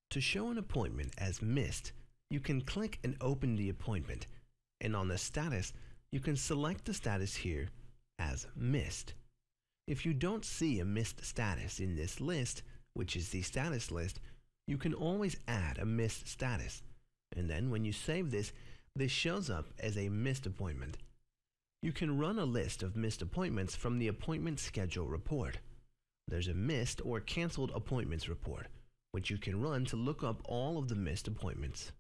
To show an appointment as missed, you can click and open the appointment, and on the status, you can select the status here as missed. If you don't see a missed status in this list, which is the status list, you can always add a missed status, and then when you save this, this shows up as a missed appointment. You can run a list of missed appointments from the appointment schedule report. There's a missed or canceled appointments report, which you can run to look up all of the missed appointments.